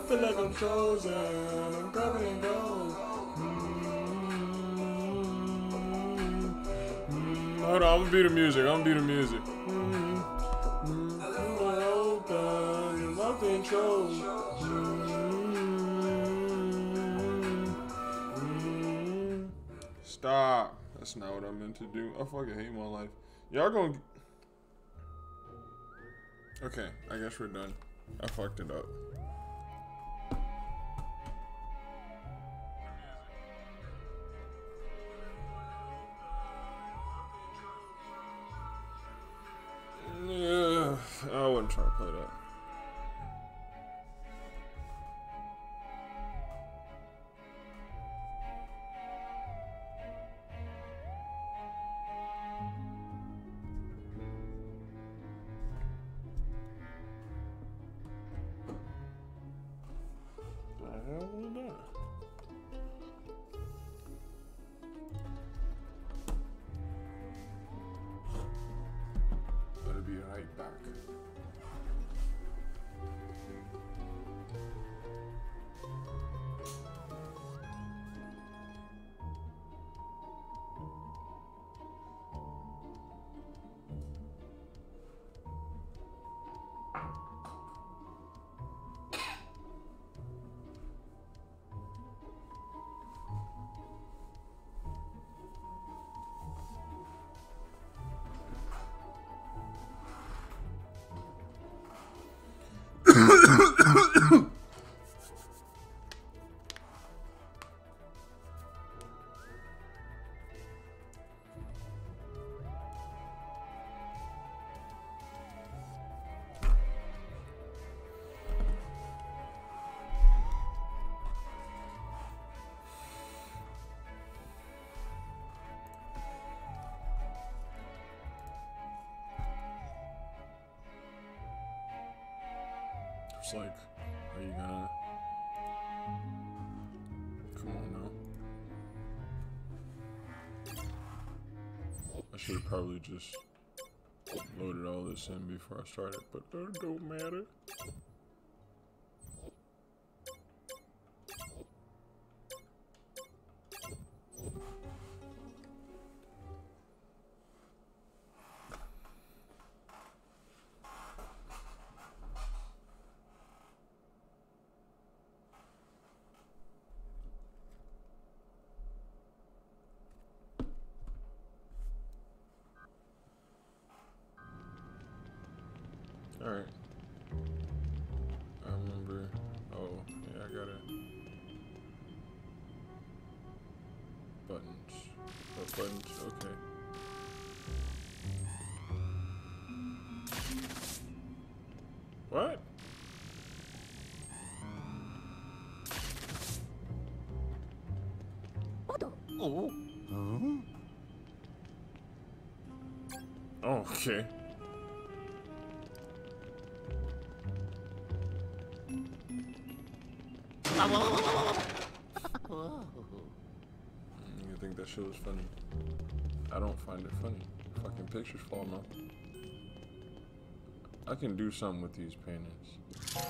feel like I'm chosen. I'm covered in gold. Hold on, I'm gonna beat the music. Open, locked in control. Stop. That's not what I meant to do. I fucking hate my life. Y'all gonna... Okay, I guess we're done. I fucked it up. Yeah, I wouldn't try to play that. The hell was that? Better be right back. It's like, are you gonna... Come on now. I should have probably just loaded all this in before I started, but that don't matter. Alright. I remember. Oh, yeah, I got it. Buttons. Oh, buttons, okay. What? Oh. Oh, okay. You think that shit was funny? I don't find it funny. Fucking pictures falling off. I can do something with these paintings.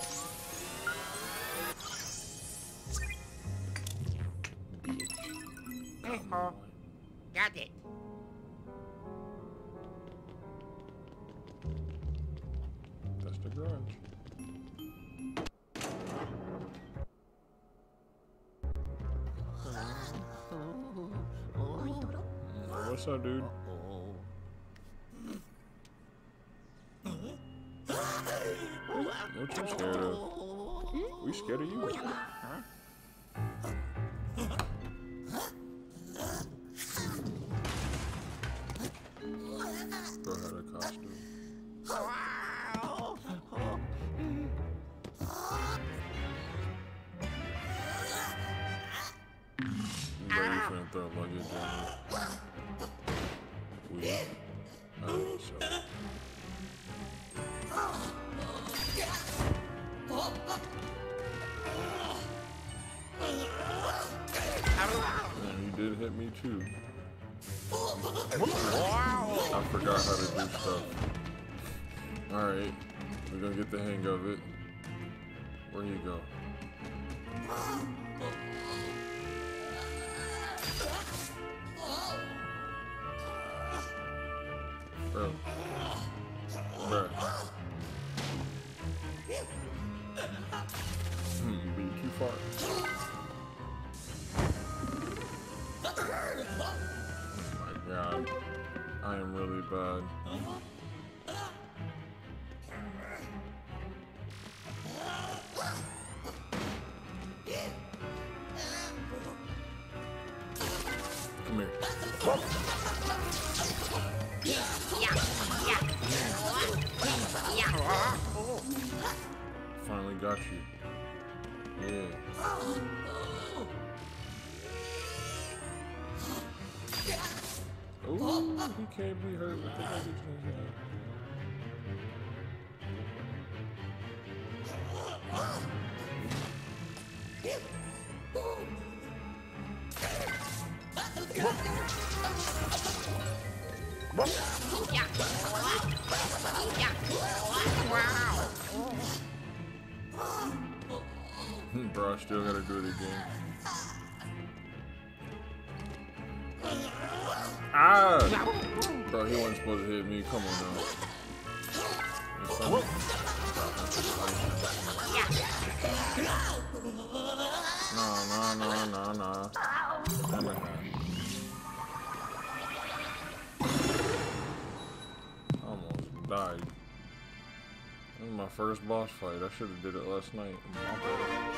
Got it. That's the garage. What's up, dude? What you scared of? We scared of you. Bro had a costume. Bro, you finna throw luggage at me. Alright, so. Man, he did hit me too. I forgot how to do stuff. Alright, we're gonna get the hang of it. Where you go? Bro. Bro. Be too far. Oh my god. I am really bad. Come here. Finally got you. Yeah. Ooh, he can't be hurt with the luggage in his hand. Bro, I still gotta do it again. Ah! Bro, he wasn't supposed to hit me. Come on now. That's funny. No. Damn it. I almost died. This is my first boss fight. I should have did it last night. My bad.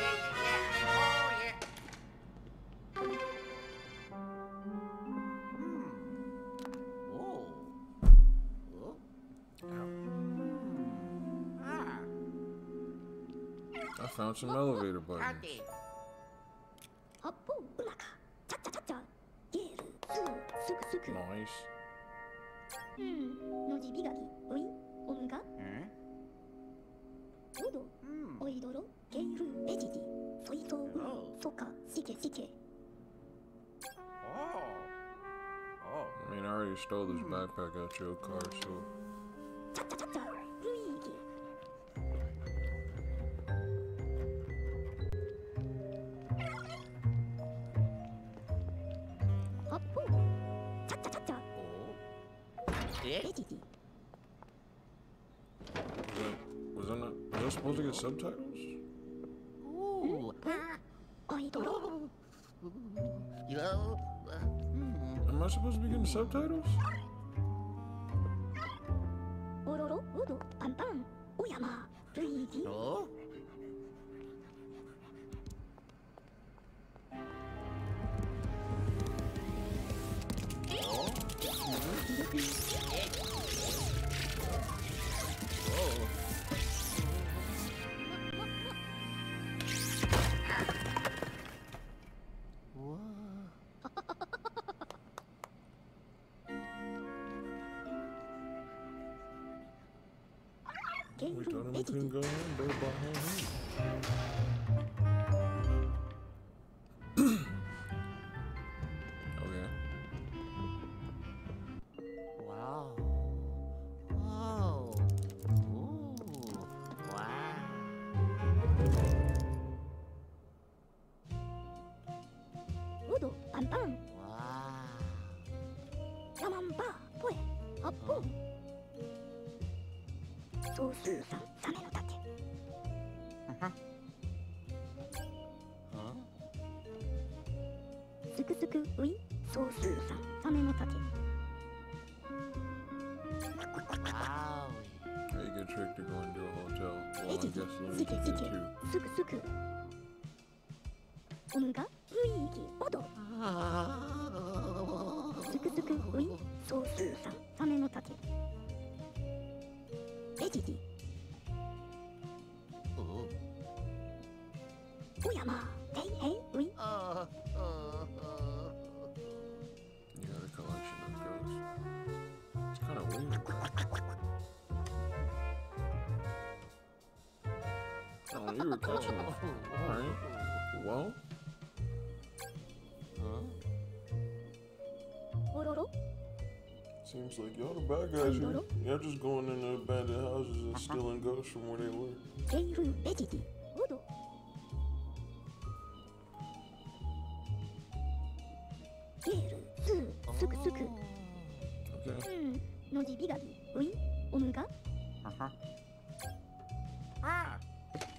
I found some elevator buttons. Nice. I mean, I already stole this backpack out your car, so. Was I supposed to get subtitles? Am I supposed to be getting subtitles? We told him we couldn't go in, they're behind him. Okay. Wow. Whoa. Ooh. Wow. Wow. 総数3サメの盾すくすくうい総数3サメの盾 How you get tricked to go into a hotel? Well, I guess Looney エジジ Tunes ジ did ジ too. すくすくオムが雰囲気オドすくすくうい総数3サメの盾エジジおやまへいへいうい You got a collection of ghosts. It's kind of weird. Oh, you were catching them. Alright. Well, おろろ seems like y'all the bad guys here. Y'all just going into abandoned houses and stealing ghosts from where they were. ケイルエジジオド Uh-huh. Ah.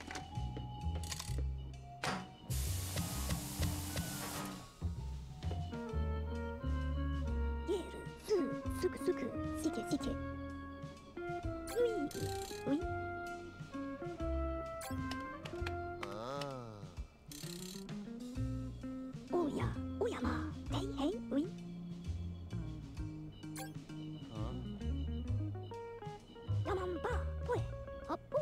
Geru, su, suku, suku, sike, sike. Ui, ui. Oh. Oya, oyama, hei, hei, ui. Huh? Yamamba, poe, happu.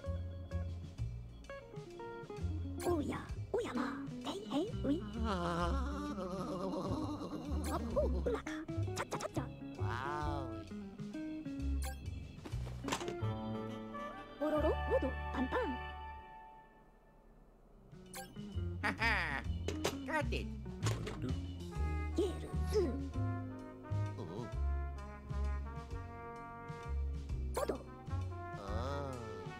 Oya, oyama, hei, hei, ui. Happu, ulaka, cha, cha, cha, cha. Wow. Ororo, wodo, pan, pan. Haha. Got it. What do I do? Geru, su, Oh. wodo. Oh.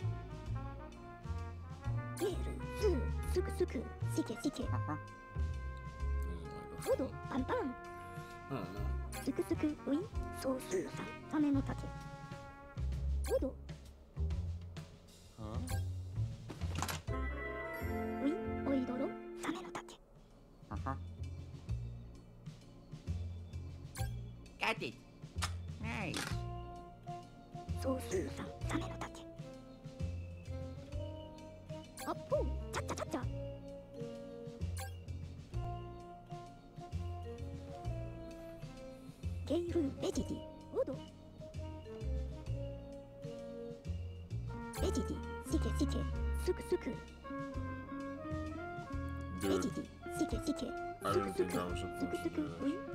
Geru, su, suku, suku, sike, sike. Uh-huh. Is it like a Wodo, phone? pan, pan. I don't know. すくすくウィソースーさんサメの竹ウド Huh? ウィおいどろサメの竹 Uh-huh. Got it. Nice. ソースーさんサメの竹アッポーチャッチャチャッチャゲイルベジディウドベジディシケシケスクスクベ Dude, ジディシケシケ I スク didn't スク think I was ス supposed ク to スク do ウィ this.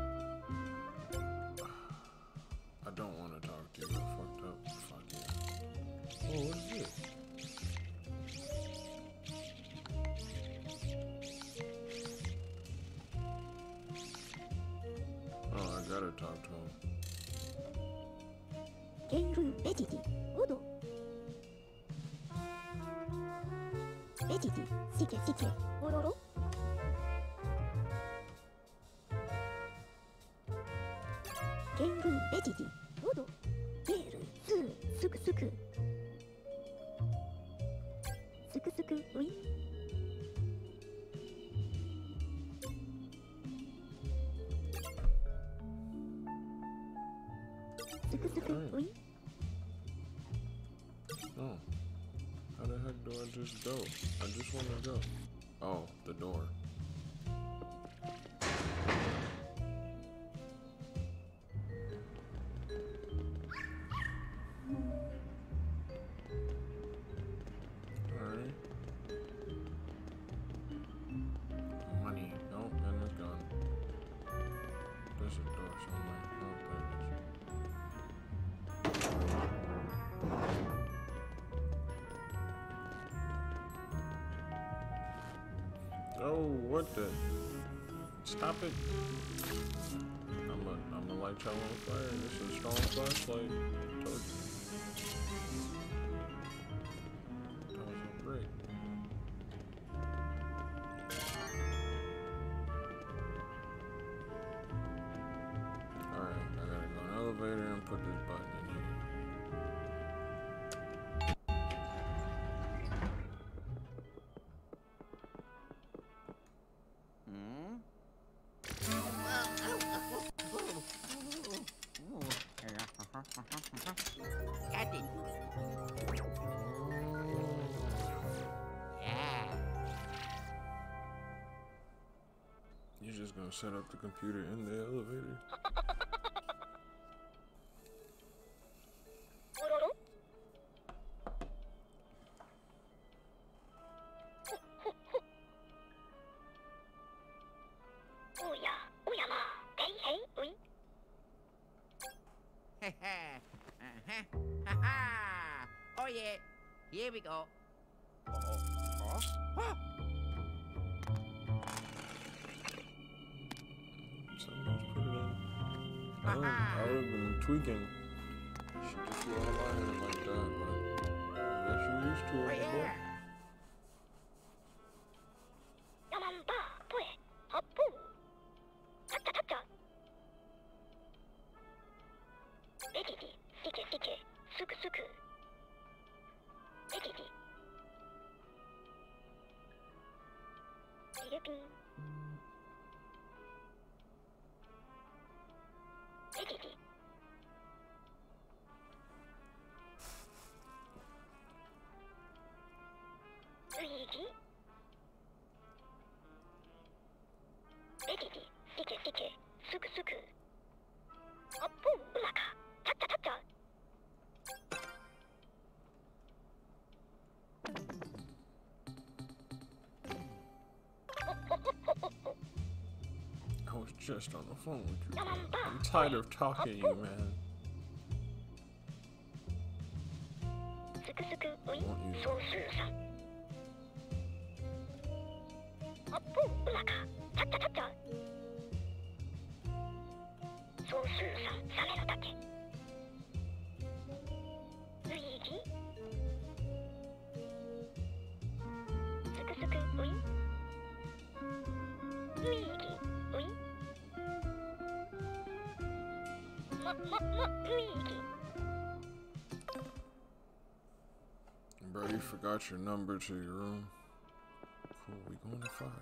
I don't want to talk to you. I fucked up. Fuck yeah. Oh, what is this? Oh, I gotta talk to him. ゲイルベジディウドベジディシケシケオロロゲイルベジディウドゲールスースクスクスクスクウィスクスクウィ Oh. How the heck do I just go? I just want to go. Oh, the door. Alright. Money. Oh, and it's gone. There's a door somewhere. Oh, there it is. Oh, what the? Stop it. I'm a light y'all on fire. This is a strong flashlight. Told you. That was a break. Alright, I gotta go in the elevator and put this button in here. Hmm? Got it. Yeah. You're just gonna set up the computer in the elevator. オロロおやおやまヘイヘイウィ Ha-ha. Oh yeah. Here we go. Oh. Somebody's put it on. I would have been tweaking. She just let a line like that, but I guess you're used to Oh it. boy. yeah. ヤマンバーポエハッポーチャッチャチャッチャベジディシケシケスクスクピンエティティルイージエティティティケティケスクスクあっぽんうまかタッチャタッチャ I was just on the phone with you. I'm tired of talking to you, man. スクスクウィン Won't you? ソースーさんあっぽんうまかタッチャタッチャソースーさんサメの竹ルイージスクスクウィンルイージウィンルイージ Bro, you forgot your number to your room. Cool, we going to 5.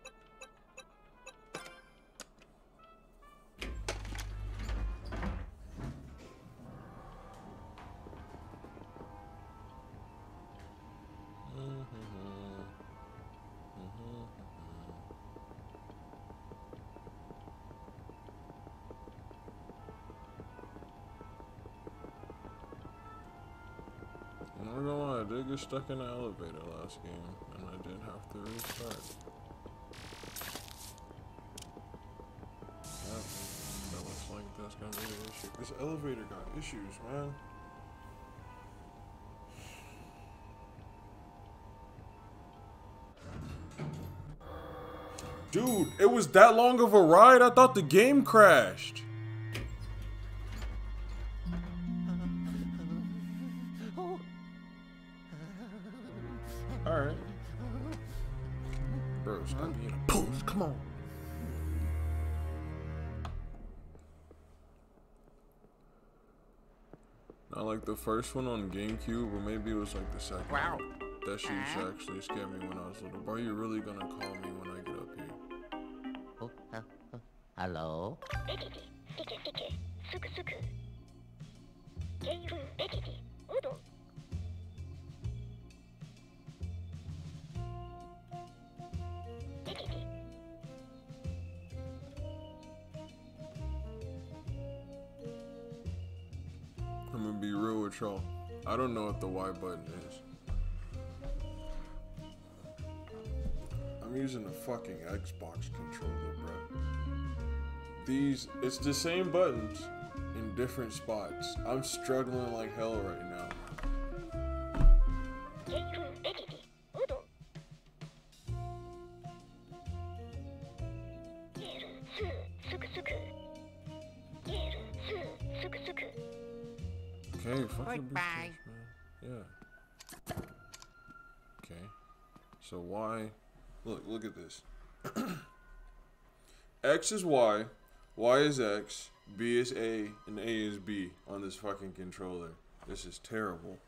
I'm not gonna lie, I did get stuck in the elevator last game, and I did have to restart. Yep, that looks like that's gonna be the issue. This elevator got issues, man. Dude, it was that long of a ride? I thought the game crashed. Alright. Bro, stop being a puss. Come on. Not like the first one on GameCube, or maybe it was like the second Wow. one. That shit used to actually scare me when I was little. Bro, you really gonna call me when I get up here? Hello? エティティティケティケスクスクゲイフンエティティウドエティティ I'm gonna be real with y'all. I don't know what the Y button is. I'm using a fucking Xbox controller, bro. It's the same buttons in different spots. I'm struggling like hell right now. ゲイフンエティティウドゲールスースクスクゲールスースクスク Okay, fucking be Goodbye. quick, man. Yeah. Okay. So Y, look at this. X is Y, Y is X, B is A, and A is B on this fucking controller. This is terrible.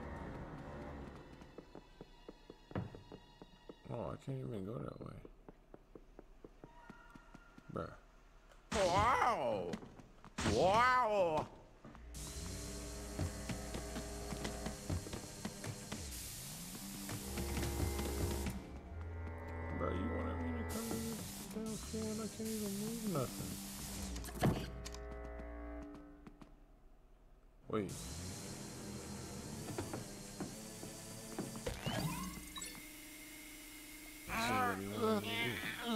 Oh, I can't even go that way. Bruh. Wow! Wow! Bro, you wanted me to come to this damn thing and I can't even move nothing. Wait. This is what you wanted me to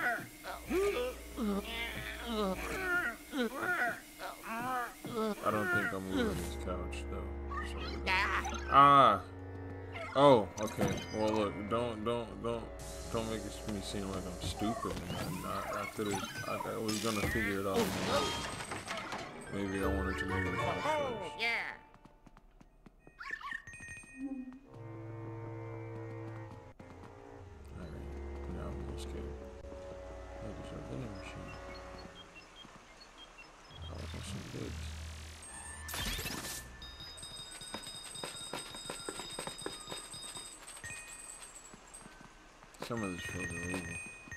do. I don't think I'm moving this couch though. So. Ah. Oh, okay. Well, look, don't make me seem like I'm stupid. Man. After this, I was gonna figure it out. Maybe I wanted to move the couch first. Yeah! Alright, now I'm scared. Look, there's a vending machine. I want some goods. Some of this feels illegal.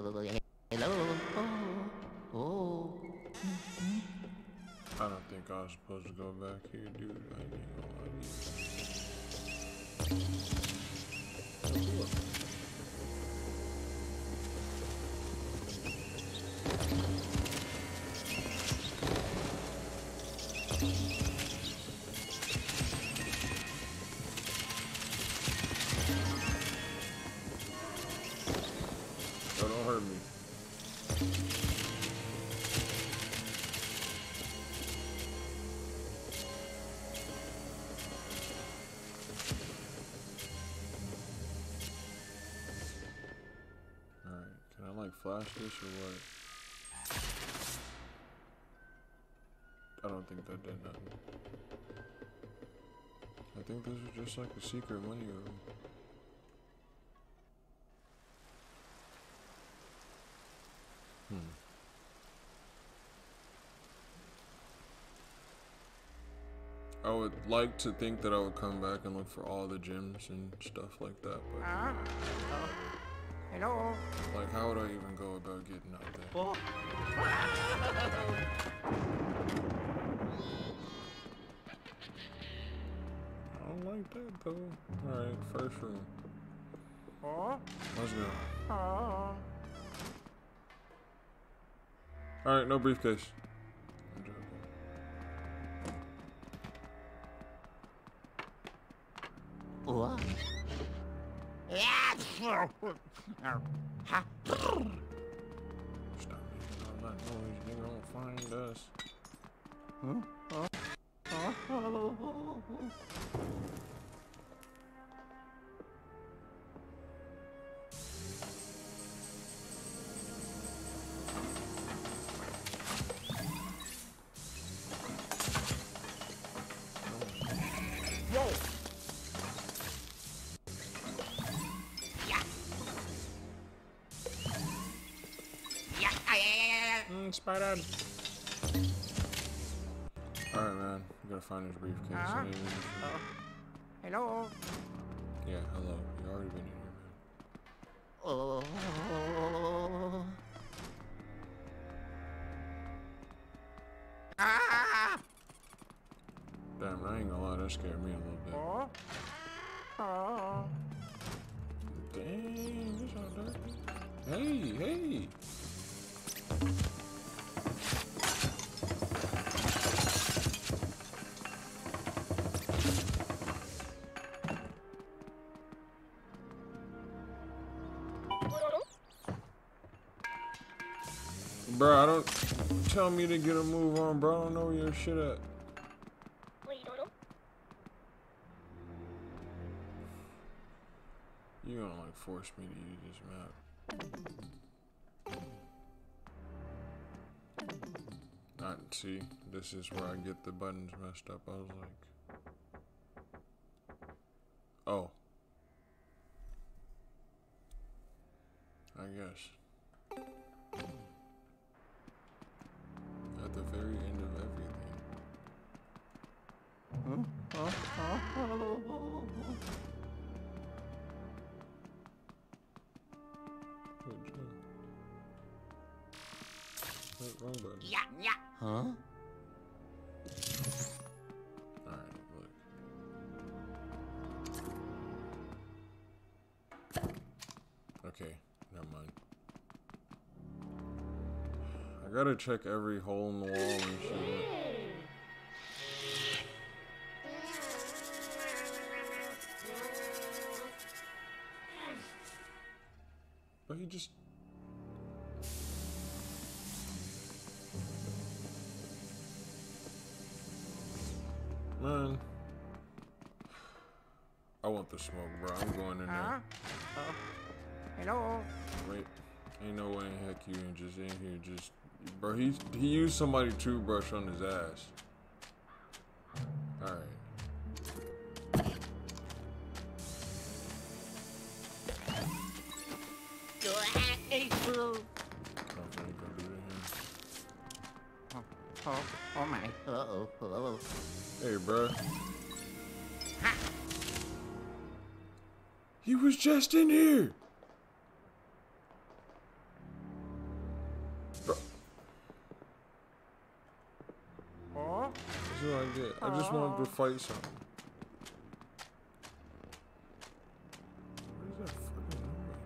Hello. Oh. I don't think I was supposed to go back here, dude. I ain't gonna lie to you. Oh, don't hurt me. Alright, can I like flash this or what? I don't think that did nothing. I think this was just like a secret money room. I would like to think that I would come back and look for all the gems and stuff like that, but Hello. like how would I even go about getting out there? Oh. I don't like that though. Alright, first room. Oh. Let's go. Oh. Alright, no briefcase. I'm joking. What? Yeah. Ha. Stop making all that noise. They gonna find us. Yo. Spider. Alright, man. You gotta find his briefcase. Hello. Yeah, hello. You already been in here, man. Oh. Ah. Damn, I ain't gonna lie. That scared me a little bit. Oh. Oh. Dang, this all dirty. Hey, hey. Bro, I don't tell me to get a move on, bro. I don't know where your shit at. You gonna like force me to use this map. Not see, this is where I get the buttons messed up. I was like, oh, I guess. At the very end of everything. Wrong button. Yeah, yeah. Huh? Alright, look. Okay, never mind. I gotta check every hole in the wall and shit. But he just... Man. I want the smoke, bro. I'm going in there. Hello. Wait. Ain't no way in heck you ain't just in here just... Bro, he used somebody toothbrush on his ass. Alright. Oh my. Uh-oh. Hey, bro. He was just in here. do I get? I just wanted to fight something. Where's that fucking number?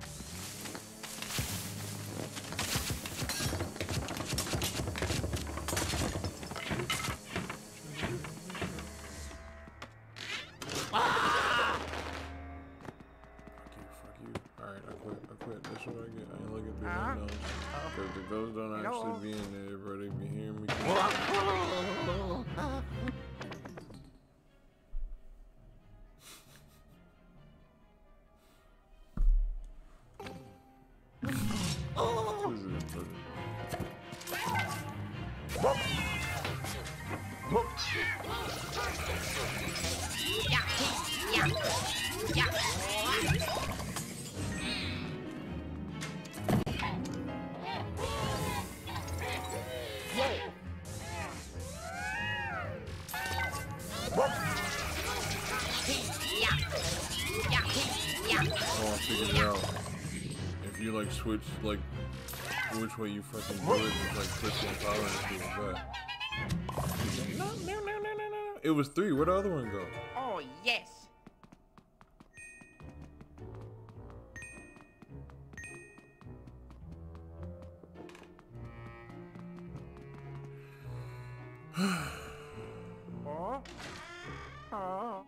Fuck you. Alright, I quit. That's what I get. I ain't looking through nothing else. Because the ghosts don't actually be in there, bro. They be hearing me. If you like switch like which way you fucking do it, it's like crystal power and shit like that. No. It was 3. Where'd the other one go? Oh, yes. Oh. Oh.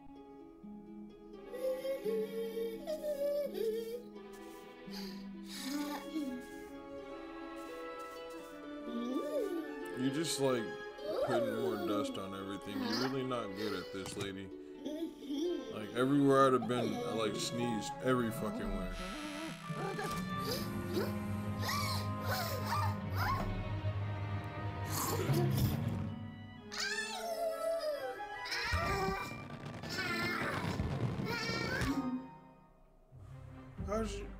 You just like putting more dust on everything. You're really not good at this, lady. Like everywhere I'd have been, I like sneezed every fucking where. How's you?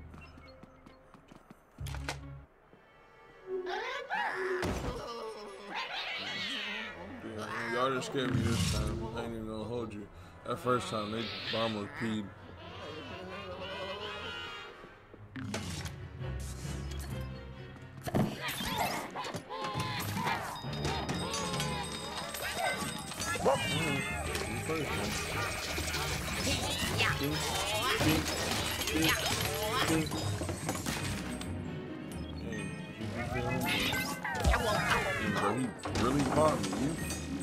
Y'all just scared me this time. I ain't even gonna hold you. That first time, they almost peed. He really bought me. You.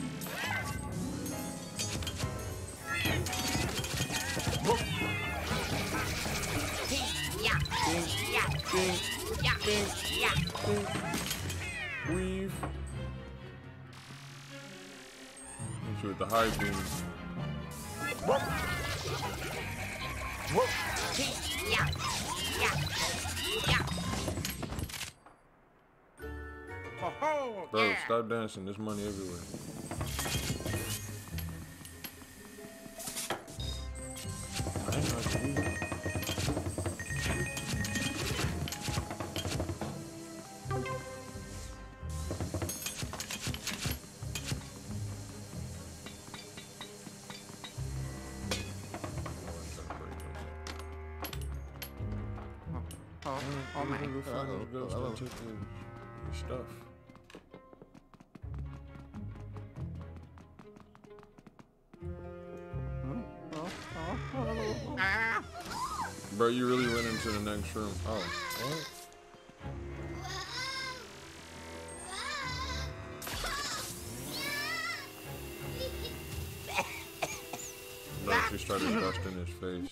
Weave. With the high beam. Oh, Bro, yeah. stop dancing. There's money everywhere. I ain't not you. Oh my. Go find those ghosts that took your stuff. Ah. Bro, you really went into the next room. Oh, what? Bro, she started dusting his face.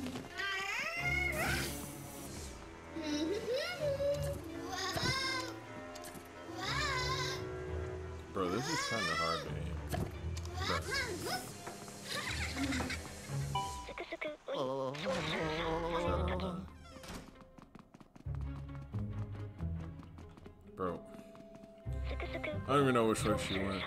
Bro, this is kind of hard to aim. Bro, I don't even know which way she went.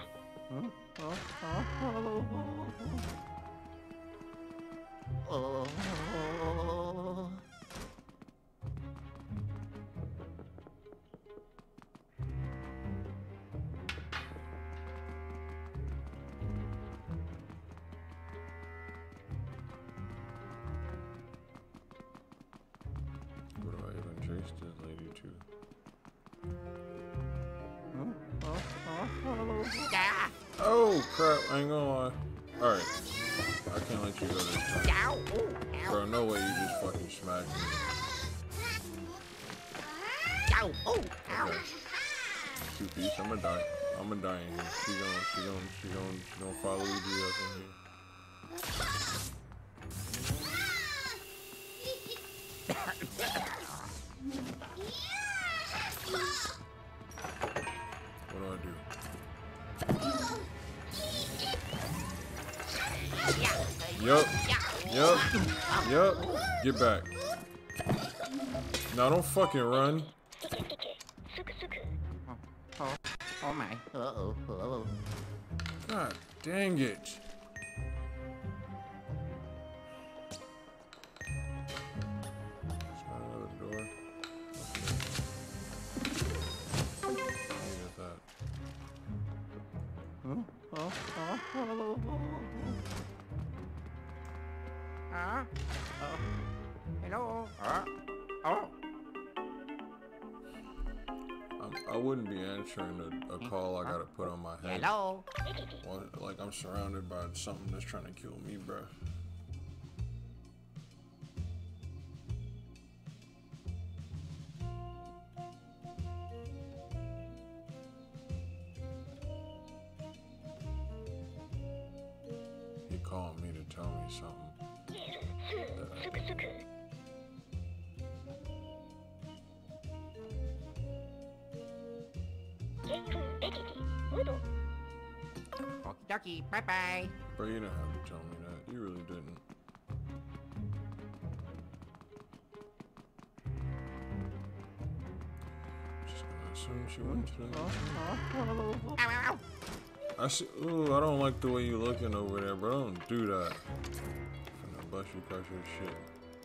What do I even chase this lady to? Ah. Oh crap! I ain't gonna lie. All right, I can't let you go this time. Ow. Ooh, ow. Bro, no way you just fucking smacked me. Ow. Ooh, ow. Okay. Two piece. I'm gonna die. I'm gonna die in here. She gonna follow Luigi up in here. What do I do? Yup. Yup. Yup. Get back. Now don't fucking run. Oh, oh my. Uh-oh. Uh-oh. God dang it. Is there another door? Look at that. Hello. Oh. I wouldn't be answering a call I gotta put on my head. Hello. Well, like I'm surrounded by something that's trying to kill me, bro. He called me to tell me something. That I didn't know. Okie dokie. Bye bye. Bro, you didn't have to tell me that. You really didn't. Just gonna assume she went to the Ow, ow, ow. I see. Ooh, I don't like the way you looking over there, bro. Don't do that. I'm gonna bust you across your shit.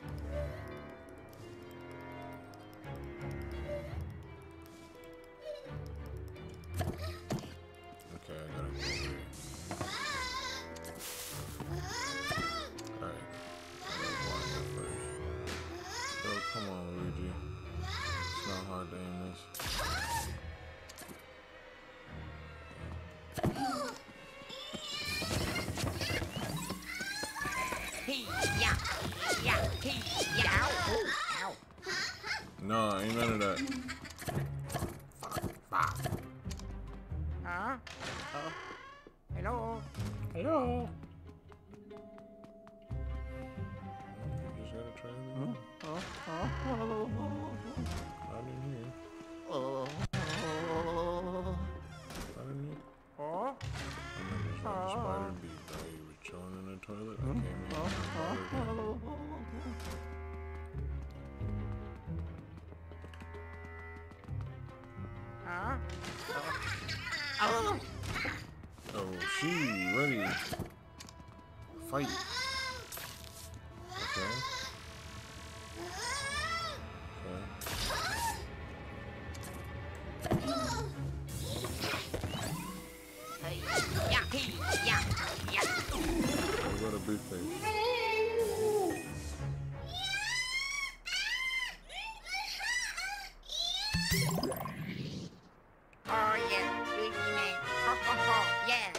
Okay, I gotta go over here. Alright. I gotta blind that first. Oh, come on, Luigi. It's not hard to aim this. Hey, yeah. Yeah. Hey, yeah. Ow. Ooh, ow. Nah, ain't none of that. Hello. Hello. You just gotta try it again. Not in here. Oh. Not in here. Oh. I'm not just like a spider bee, bro. You were chilling in the toilet. I came in. and bothered you. Oh, she ready. Fight. Okay. Yeah. Hey, yeah. Yeah. What about a big face? Oh, yeah. Luigi man. Ho, ho, ho. Yeah.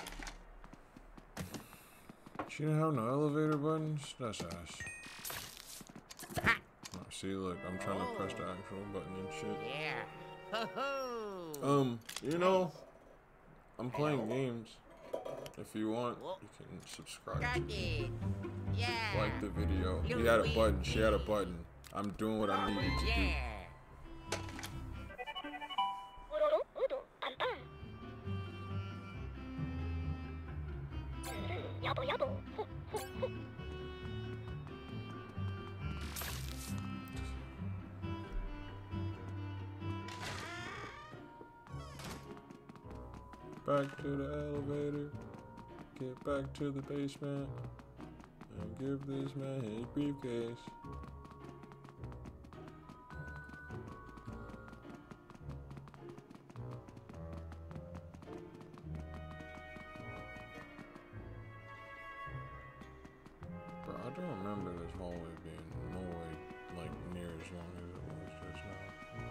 She didn't have no elevator buttons? That's ass. Ha. Oh, see, look, I'm trying to press the actual button and shit. Yeah. Ho, ho. You know, I'm playing games. If you want, you can subscribe to Got me. it. Yeah. Like the video. He had a button. She had a button. I'm doing what I needed to do. Yeah. Yabo yabo. Back to the elevator. Get back to the basement. And give this man his briefcase. Bro, I don't remember this hallway being no way like near as long as it was just now.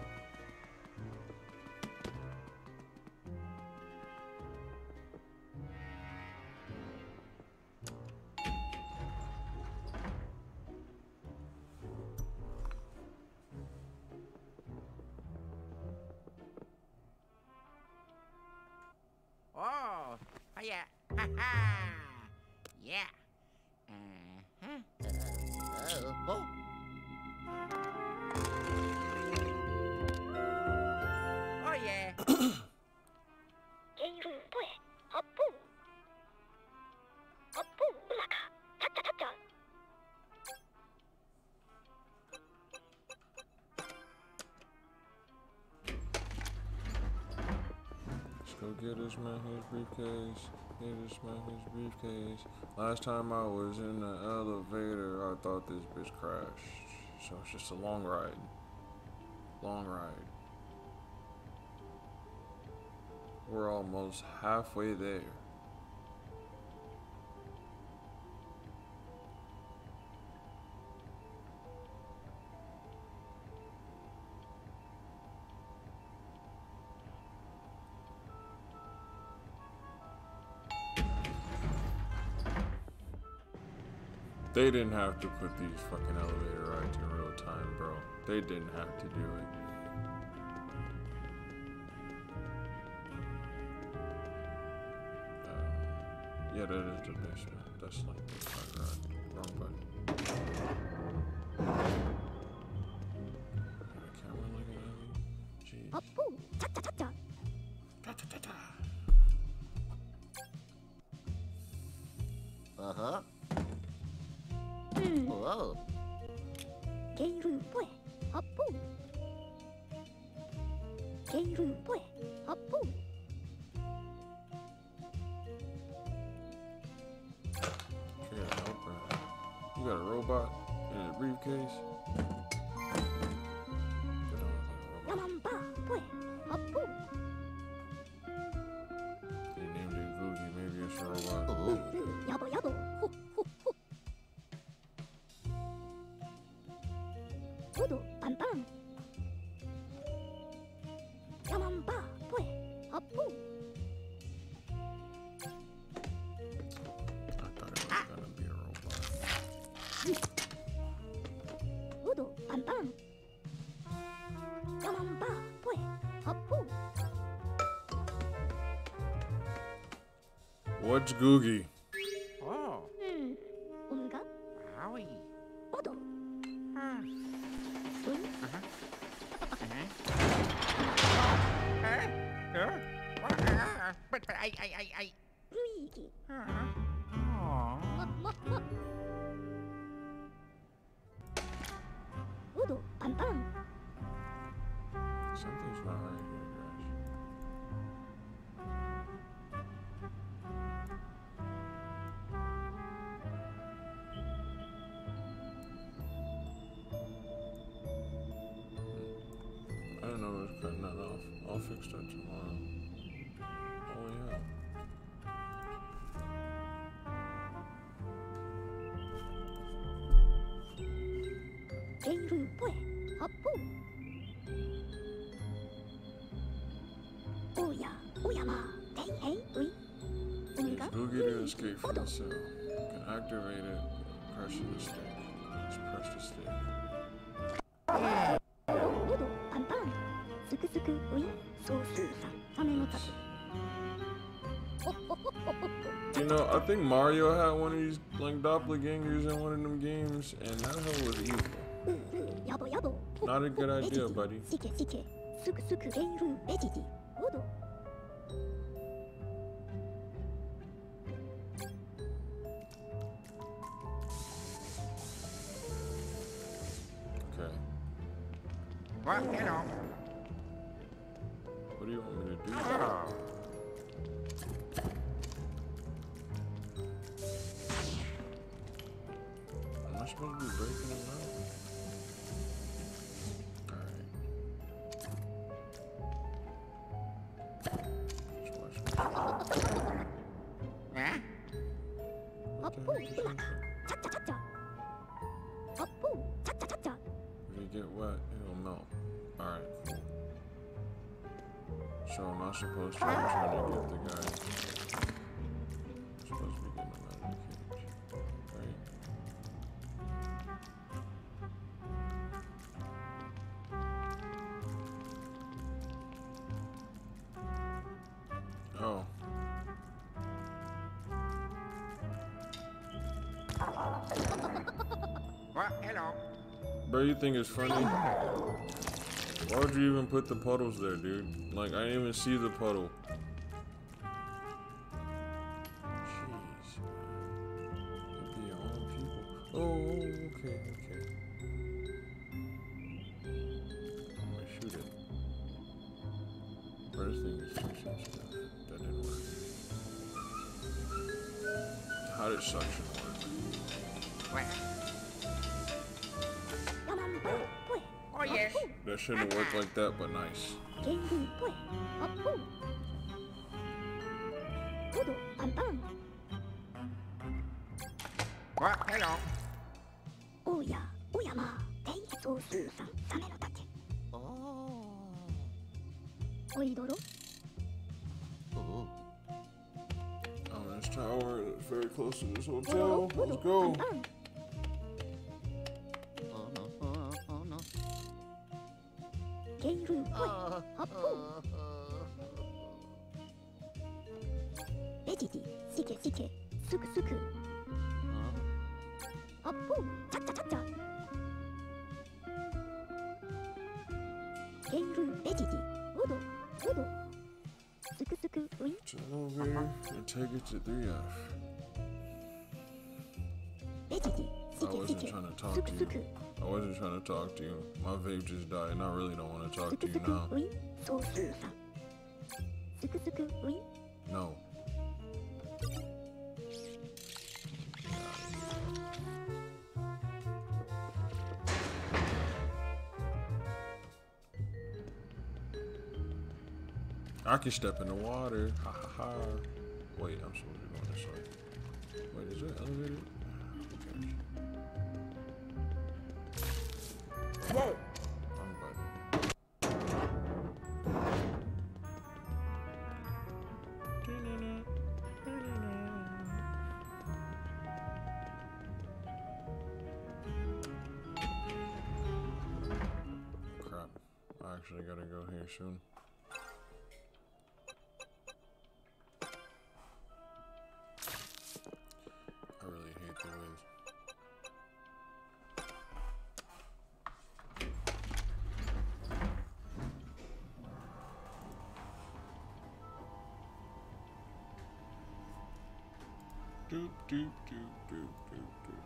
yeah. Ha ha. Yeah. Uh-huh. Oh. Oh, yeah. ゲイルンポエアッポンアッポンウラカチャッチャチャッチャ Let's go get this man his briefcase. Get this man his briefcase. Last time I was in the elevator, I thought this bitch crashed. So it's just a long ride. Long ride. We're almost halfway there. They didn't have to put these fucking elevator rides in real time, bro. They didn't have to do it. Yeah, that is the basement. That's like the front ride. Wrong button. The camera looking at me. Jeez. アッポンチャッチャチャッチャ Ta-ta-ta-ta. Uh-huh. うん Whoa. ゲイルンポエアッポンゲイルンポエアッポン Can't help her. You got a robot in a briefcase? Get on like a ヤ robot. マンバーポエアッポン They named it Googie. Maybe it's a robot. Ooh. ヤボヤボホッホッホッドドパンパンヤマンバーポエアッポン I thought it was gonna be a robot. ドドパンパンヤマンバーポエアッポン What's Googie? Oh, うんオンガ wowie. オド Huh. うん Uh-huh. Huh? But I. ルイーギ Oh. まままドドパンパン Something's not right here, guys. I didn't know it was cutting that off. I'll fix that tomorrow. Oh yeah. ゲイルンポエアッポンおやおやまていへいウイオンガ Use Googie to escape from the cell. You can activate it. Press the stick. Just press the stick. ドドパンパンすくすくウイソースーさサメのタク You know, I think Mario had one of these like doppelgangers in one of them games, and that hell was evil. ヤボヤボ Not a good idea, buddy. シケシケすくすくゲイルンベジジオド Okay. What? Hello. What do you want me to do? Oh. Am I supposed to be breaking them out? Alright. Let's watch this. Huh? アッ What the ポン heck is うま this? かチャッチャチャッチャアッポンチャッチャチャッチャ If you get wet, it'll melt. Alright, cool. So am I supposed to be trying to get the guy? I'm supposed to be getting him out of the cage. Right? Oh. What? Hello. Bro, you think it's funny? Why would you even put the puddles there, dude? Like, I didn't even see the puddle. Jeez, man. You be your own people. Oh, okay, okay. I'm gonna shoot it. Bro, this thing is too sensitive. That didn't work. How did suction work? Where? ヤマンポエポエ Oh, yes. That shouldn't work like that, but nice. ケングポエアッポンコドパンパン What? Hello. おやおやまテイソースーさんサメの竹 Oh. おいどろ Oh. Oh, this tower is very close to this おど hotel. ろコ Let's ドパ go. ンパン Oh no. Oh no. ケイルポエ Oh. アッポン Oh. ベジジシケシケスクスク Oh. アッポンチャッチャチャッチャケイルベジジウドウドスクスクウィン Turn over here and take it to 3F. ベジジ I シケシ wasn't ケ trying to ス talk ク to スク you. I wasn't trying to talk to you. My vape just died, and I really don't want to ス talk ク to ス you ク now. ウィンソースーさんスクスクウィン No. I can step in the water. Ha ha ha. Wait, I'm supposed to be going this way. Wait, is that elevated? Okay. Whoa. Wrong button. Crap. I actually gotta go here soon. I really hate the waves. Doop, doop, doop, doop, doop, doop,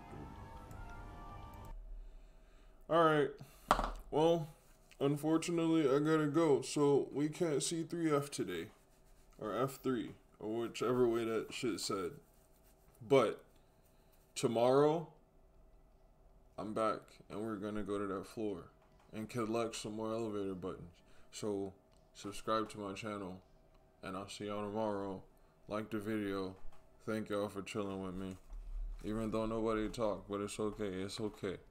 doop. Alright. Well, unfortunately, I gotta go. So, we can't see 3F today. Or F3. Or whichever way that shit said. But, tomorrow, I'm back. And we're gonna go to that floor. And collect some more elevator buttons. So, subscribe to my channel. And I'll see y'all tomorrow. Like the video. Thank y'all for chilling with me. Even though nobody talked, but it's okay. It's okay.